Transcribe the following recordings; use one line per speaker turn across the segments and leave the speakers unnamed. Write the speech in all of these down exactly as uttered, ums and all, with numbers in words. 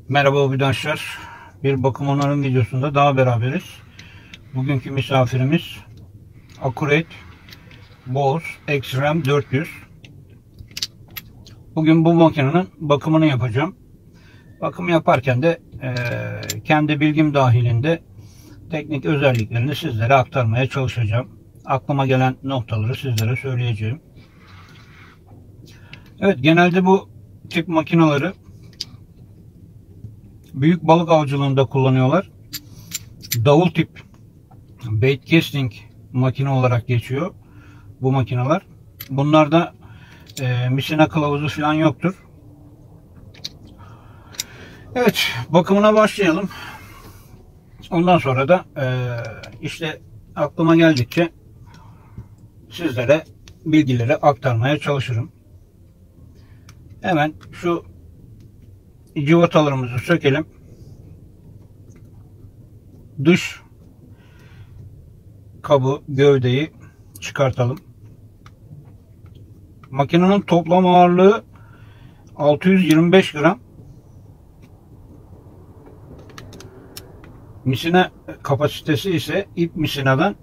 Merhaba arkadaşlar. Bir bakım onarım videosunda daha beraberiz. Bugünkü misafirimiz Accurate Bose X-Ram dört yüz. Bugün bu makinenin bakımını yapacağım. Bakım yaparken de e, kendi bilgim dahilinde teknik özelliklerini sizlere aktarmaya çalışacağım. Aklıma gelen noktaları sizlere söyleyeceğim. Evet, genelde bu tip makineleri büyük balık avcılığında kullanıyorlar. Davul tip bait casting makine olarak geçiyor bu makineler. Bunlarda e, misina kılavuzu falan yoktur. Evet, bakımına başlayalım. Ondan sonra da e, işte aklıma geldikçe sizlere bilgileri aktarmaya çalışırım. Hemen şu cıvatalarımızı sökelim. Dış kabı, gövdeyi çıkartalım. Makinenin toplam ağırlığı altı yüz yirmi beş gram. Misina kapasitesi ise ip misinadan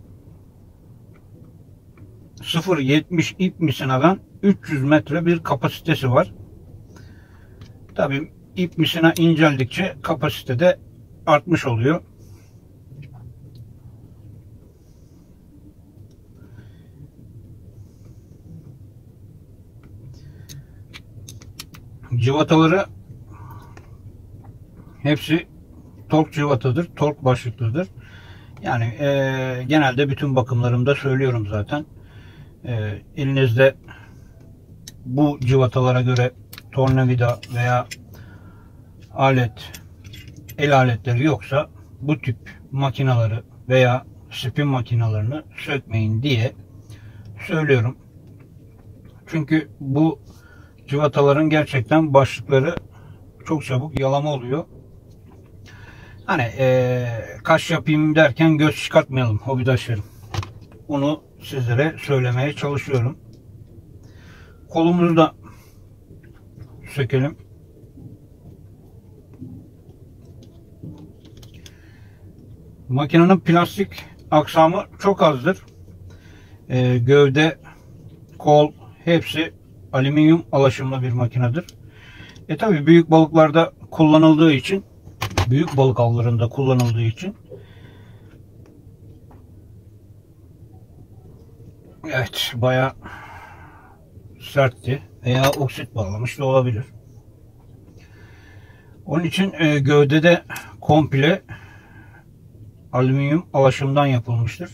sıfır virgül yetmiş ip misinadan üç yüz metre bir kapasitesi var. Tabii ip misina inceldikçe kapasite de artmış oluyor. Cıvataları hepsi tork cıvatadır, tork başlıklıdır. Yani e, genelde bütün bakımlarımda söylüyorum zaten. E, elinizde bu cıvatalara göre tornavida veya alet, el aletleri yoksa bu tip makinaları veya spin makinalarını sökmeyin diye söylüyorum. Çünkü bu cıvataların gerçekten başlıkları çok çabuk yalama oluyor. Hani ee, kaş yapayım derken göz çıkartmayalım hobidaşlarım. Onu sizlere söylemeye çalışıyorum. Kolumuzu da sökelim. Makinenin plastik aksamı çok azdır. E, gövde, kol hepsi alüminyum alaşımlı bir makinedir. E tabi büyük balıklarda kullanıldığı için, büyük balık avlarında kullanıldığı için, evet, bayağı sertti veya oksit bağlamış da olabilir. Onun için e, gövdede komple alüminyum alaşımdan yapılmıştır.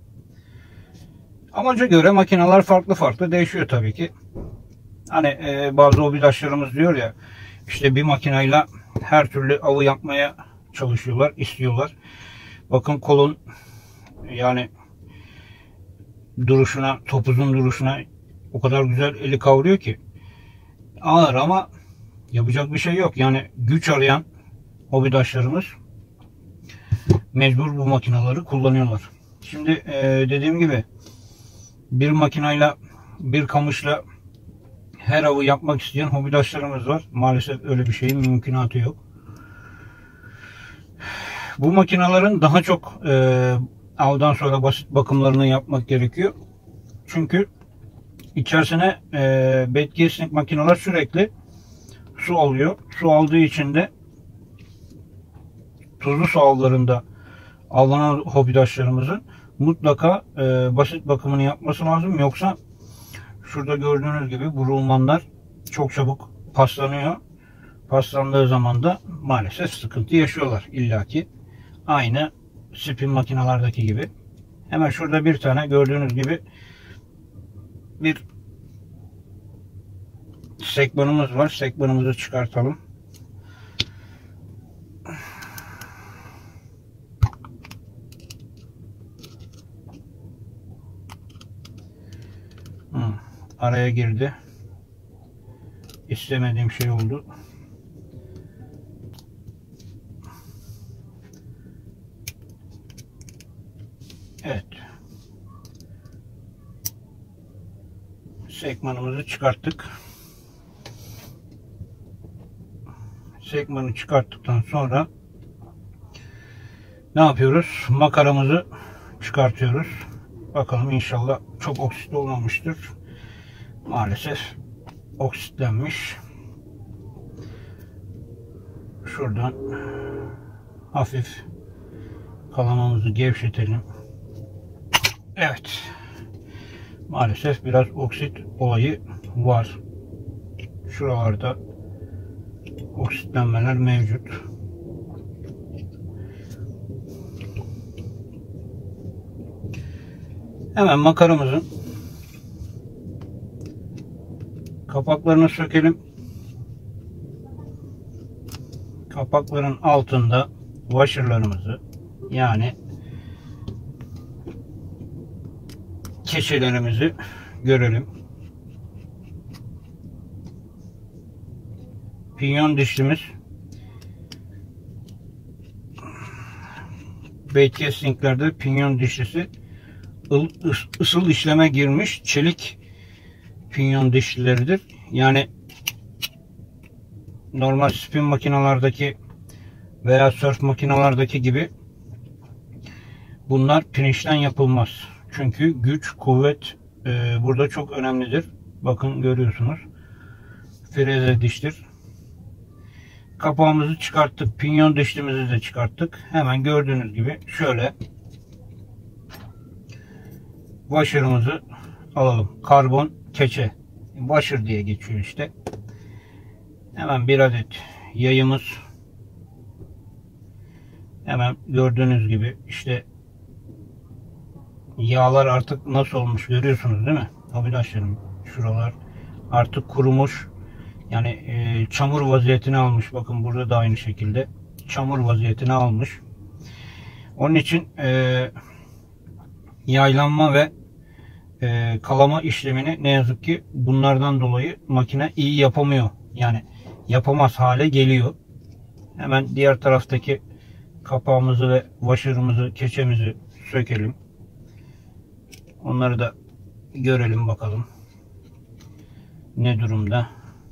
Amaca göre makineler farklı farklı değişiyor tabii ki. Hani e, bazı hobidaşlarımız diyor ya, işte bir makineyle her türlü avı yapmaya çalışıyorlar, istiyorlar. Bakın kolun yani duruşuna, topuzun duruşuna o kadar güzel eli kavruyor ki. Ağır ama yapacak bir şey yok. Yani güç arayan hobidaşlarımız mecbur bu makineleri kullanıyorlar. Şimdi e, dediğim gibi bir makineyle, bir kamışla her avı yapmak isteyen hobidaşlarımız var. Maalesef öyle bir şeyin mümkünatı yok. Bu makinelerin daha çok e, avdan sonra basit bakımlarını yapmak gerekiyor. Çünkü içerisine e, bait casing makineler sürekli su alıyor. Su aldığı için de tuzlu su avlarında avlanan hobidaşlarımızın mutlaka e, basit bakımını yapması lazım. Yoksa şurada gördüğünüz gibi bu rulmanlar çok çabuk paslanıyor. Paslandığı zaman da maalesef sıkıntı yaşıyorlar illaki. Aynı spin makinalardaki gibi. Hemen şurada bir tane gördüğünüz gibi bir sekmanımız var. Sekmanımızı çıkartalım. Hmm, araya girdi. İstemediğim şey oldu. Evet. Sekmanımızı çıkarttık. Sekmanı çıkarttıktan sonra ne yapıyoruz? Makaramızı çıkartıyoruz. Bakalım, inşallah çok oksit olmamıştır. Maalesef oksitlenmiş. Şuradan hafif kalamamızı gevşetelim. Evet. Maalesef biraz oksit olayı var. Şuralarda oksitlenmeler mevcut. Hemen makaramızın kapaklarını sökelim. Kapakların altında washer'larımızı, yani keçelerimizi görelim. Pinyon dişlimiz, bait castinglerde pinyon dişlisi ısıl işleme girmiş çelik pinyon dişlileridir. Yani normal spin makinalardaki veya surf makinalardaki gibi bunlar pirinçten yapılmaz. Çünkü güç, kuvvet e, burada çok önemlidir. Bakın, görüyorsunuz. Freze diştir. Kapağımızı çıkarttık. Pinyon dişlimizi de çıkarttık. Hemen gördüğünüz gibi şöyle washer'ımızı alalım. Karbon keçe. Washer diye geçiyor işte. Hemen bir adet yayımız. Hemen gördüğünüz gibi işte yağlar artık nasıl olmuş görüyorsunuz değil mi? Abidaşlarım, şuralar artık kurumuş. Yani e, çamur vaziyetini almış. Bakın, burada da aynı şekilde çamur vaziyetini almış. Onun için e, yaylanma ve e, kalama işlemini ne yazık ki bunlardan dolayı makine iyi yapamıyor. Yani yapamaz hale geliyor. Hemen diğer taraftaki kapağımızı ve washer'ımızı, keçemizi sökelim. Onları da görelim bakalım ne durumda.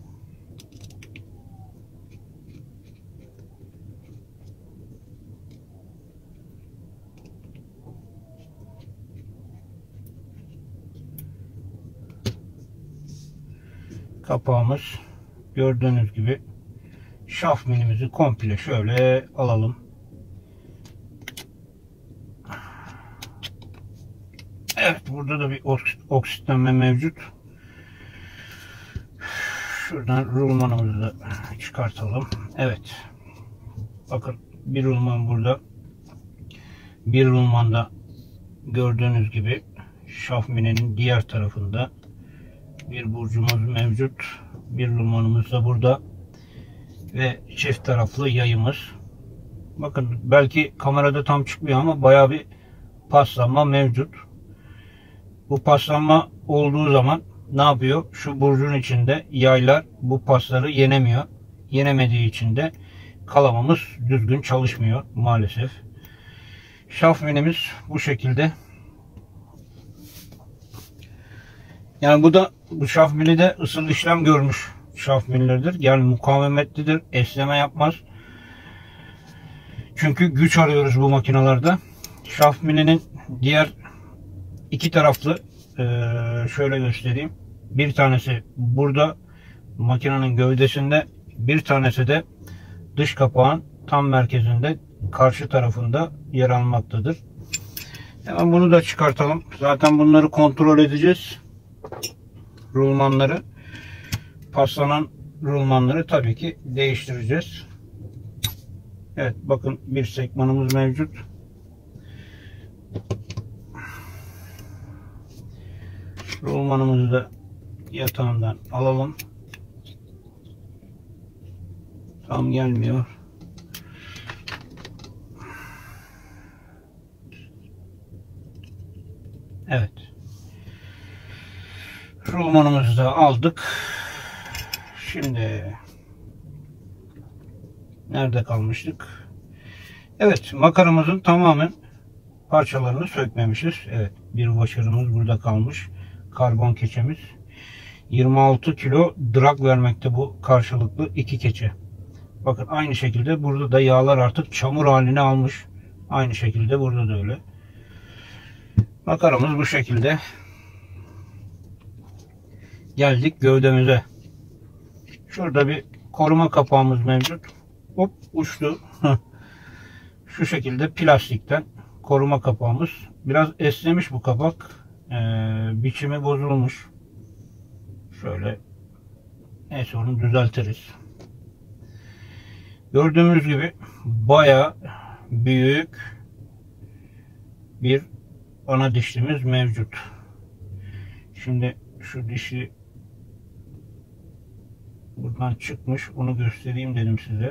Kapağımız gördüğünüz gibi, şaft minimizi komple şöyle alalım. Evet, burada da bir oksitlenme mevcut. Şuradan rulmanımızı da çıkartalım. Evet. Bakın, bir rulman burada. Bir rulmanda gördüğünüz gibi şaft mininin diğer tarafında bir burcumuz mevcut. Bir rulmanımız da burada. Ve çift taraflı yayımız. Bakın, belki kamerada tam çıkmıyor ama bayağı bir paslanma mevcut. Bu paslanma olduğu zaman ne yapıyor? Şu burcun içinde yaylar bu pasları yenemiyor. Yenemediği için de kalamamız düzgün çalışmıyor maalesef. Şaft minimiz bu şekilde. Yani bu da, bu şaft mini de ısıl işlem görmüş şaft minileridir. Yani mukavemetlidir. Esneme yapmaz. Çünkü güç arıyoruz bu makinalarda. Şaft mininin diğer iki taraflı, ee, şöyle göstereyim. Bir tanesi burada makinenin gövdesinde, bir tanesi de dış kapağın tam merkezinde, karşı tarafında yer almaktadır. Hemen bunu da çıkartalım. Zaten bunları kontrol edeceğiz. Rulmanları, paslanan rulmanları tabii ki değiştireceğiz. Evet, bakın, bir sekmanımız mevcut. Rulmanımızı da yatağından alalım. Tam gelmiyor. Evet. Rulmanımızı da aldık. Şimdi nerede kalmıştık? Evet, makaramızın tamamen parçalarını sökmemişiz. Evet, bir washer'ımız burada kalmış. Karbon keçemiz. yirmi altı kilo drag vermekte bu karşılıklı iki keçe. Bakın aynı şekilde burada da yağlar artık çamur halini almış. Aynı şekilde burada da öyle. Makaramız bu şekilde. Geldik gövdemize. Şurada bir koruma kapağımız mevcut. Hop uçtu. Şu şekilde plastikten koruma kapağımız. Biraz esnemiş bu kapak. Ee, biçimi bozulmuş. Şöyle neyse onu düzeltiriz. Gördüğümüz gibi bayağı büyük bir ana dişlimiz mevcut. Şimdi şu dişi buradan çıkmış. Onu göstereyim dedim size.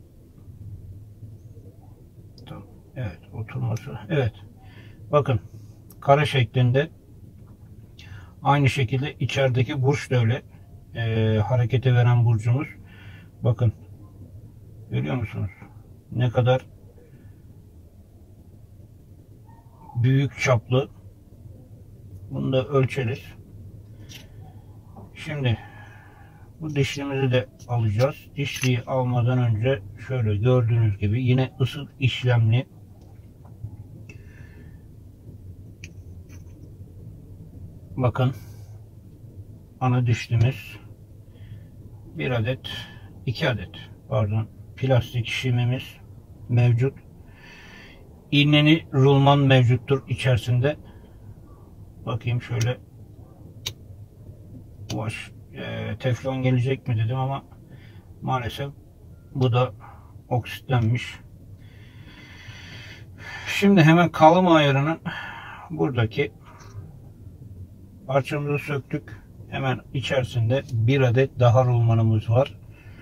Tamam. Evet, oturması. Evet. Bakın kare şeklinde. Aynı şekilde içerideki burç da öyle. Ee, harekete veren burcumuz. Bakın. Görüyor musunuz? Ne kadar büyük çaplı. Bunu da ölçeriz. Şimdi bu dişlimizi de alacağız. Dişliyi almadan önce şöyle gördüğünüz gibi yine ısı işlemli bakın ana dişlimiz bir adet iki adet pardon plastik şimimiz mevcut. İğneli rulman mevcuttur içerisinde. Bakayım şöyle baş e, teflon gelecek mi dedim ama maalesef bu da oksitlenmiş. Şimdi hemen kalama ayarının buradaki parçamızı söktük. Hemen içerisinde bir adet daha rulmanımız var.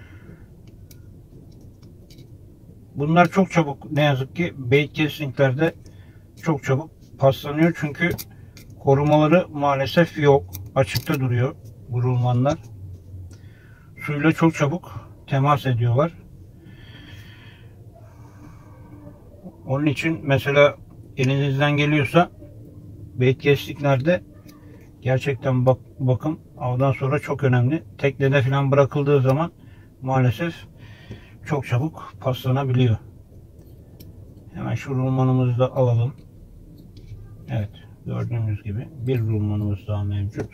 Bunlar çok çabuk ne yazık ki bait casinglerde çok çabuk paslanıyor çünkü korumaları maalesef yok. Açıkta duruyor bu rulmanlar. Suyla çok çabuk temas ediyorlar. Onun için mesela elinizden geliyorsa bait casinglerde gerçekten bak, bakım avdan sonra çok önemli. Teknede falan bırakıldığı zaman maalesef çok çabuk paslanabiliyor. Hemen şu rulmanımızı da alalım. Evet, gördüğünüz gibi bir rulmanımız daha mevcut.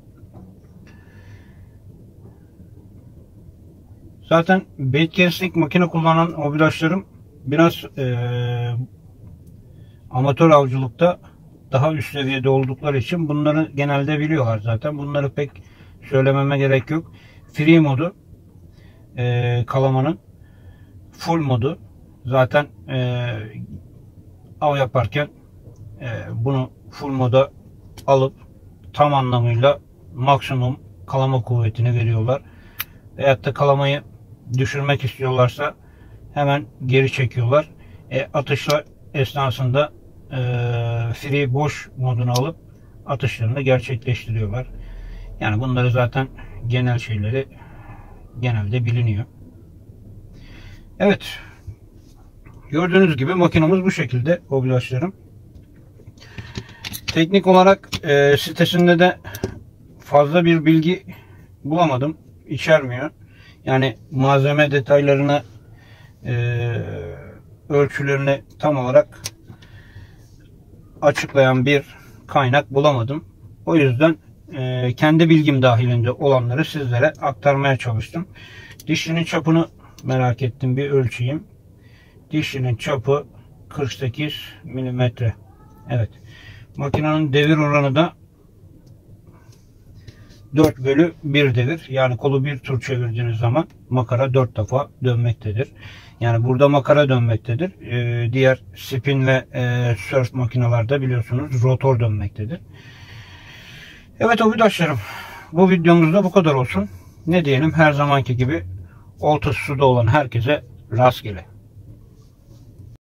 Zaten bait casing makine kullanan hobidaşlarım biraz ee, amatör avcılıkta daha üst seviyede oldukları için bunları genelde biliyorlar zaten. Bunları pek söylememe gerek yok. Free modu ee, kalamanın full modu zaten e, av yaparken e, bunu full moda alıp tam anlamıyla maksimum kalama kuvvetini veriyorlar. Veyahut da kalamayı düşürmek istiyorlarsa hemen geri çekiyorlar. E, atışla esnasında e, free boş modunu alıp atışlarını gerçekleştiriyorlar. Yani bunları zaten genel şeyleri genelde biliniyor. Evet. Gördüğünüz gibi makinamız bu şekilde hobidaşlarım. Teknik olarak e, sitesinde de fazla bir bilgi bulamadım. İçermiyor. Yani malzeme detaylarını e, ölçülerini tam olarak açıklayan bir kaynak bulamadım. O yüzden e, kendi bilgim dahilinde olanları sizlere aktarmaya çalıştım. Dişlinin çapını merak ettim, bir ölçeyim. Dişlinin çapı kırk sekiz milimetre. Evet. Makinenin devir oranı da dört bölü bir devir. Yani kolu bir tur çevirdiğiniz zaman makara dört defa dönmektedir. Yani burada makara dönmektedir. Ee, diğer spin ve e, surf makinelerde biliyorsunuz rotor dönmektedir. Evet hobidaşlarım, bu videomuzda bu kadar olsun. Ne diyelim, her zamanki gibi oltası suda olan herkese rastgele.